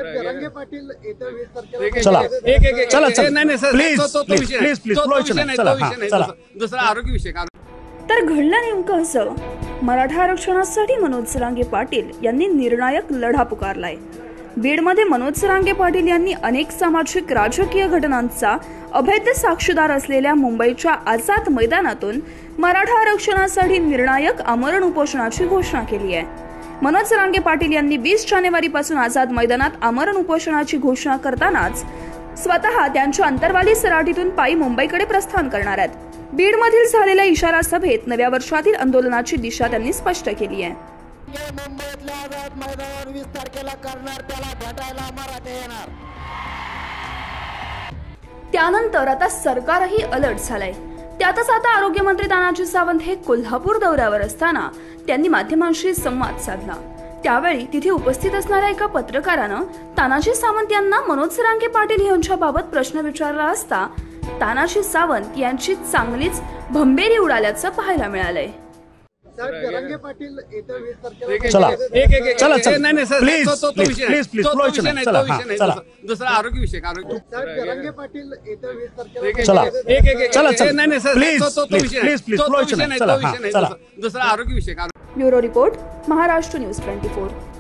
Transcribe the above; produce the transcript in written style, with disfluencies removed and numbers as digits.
जरांगे पाटील येत्या 20 तारखेला चला चला चला नाही सर, प्लीज चला दुसरा आरोग्य विषय. तर घडलं नेमकं असं. मराठा आरक्षणासाठी मनोज जरांगे पाटील यांनी निर्णायक लढा पुकारलाय. बीडमध्ये मनोज जरांगे पाटील यांनी अनेक सामाजिक राजकीय घटनांचा अभेद्य साक्षीदार असलेल्या मुंबईच्या आझाद मैदानातून मराठा आरक्षणासाठी निर्णायक आमरण उपोषणाची घोषणा केली आहे. मनोज जरांगे पाटील यांनी 20 जानेवारीपासून आझाद मैदानात आमरण उपोषणाची घोषणा करतानाच स्वतः त्यांच्या अंतरवाली सराटीतून पायी मुंबईकडे प्रस्थान करणार आहेत. बीडमधील झालेल्या इशारा सभेत नव्या वर्षातील आंदोलनाची दिशा त्यांनी स्पष्ट केली आहे. मुंबईतल्या आझाद मैदानावर 20 तारखेला करणार, त्याला भेटायला मराठे येणार. त्यानंतर आता सरकारही अलर्ट झालंय. त्यातच आता आरोग्यमंत्री तानाजी सावंत हे कोल्हापूर दौऱ्यावर असताना त्यांनी माध्यमांशी संवाद साधला. त्यावेळी तिथे उपस्थित असणाऱ्या एका पत्रकारानं तानाजी सावंत यांना मनोज जरांगे पाटील यांच्याबाबत प्रश्न विचारला असता तानाजी सावंत यांची चांगलीच भंबेरी उडाल्याचं पाहायला मिळालंय. साहेब, जरांगे पाटील येत्या 20 तारखेला चला चला नाही सर, चला दुसरा आरोग्य विषय. साहेब, जरांगे पाटील येत्या 20 तारखेला चला नाही सर, प्लीज दुसरा आरोग्य विषय. Bureau report, Maharashtra news 24.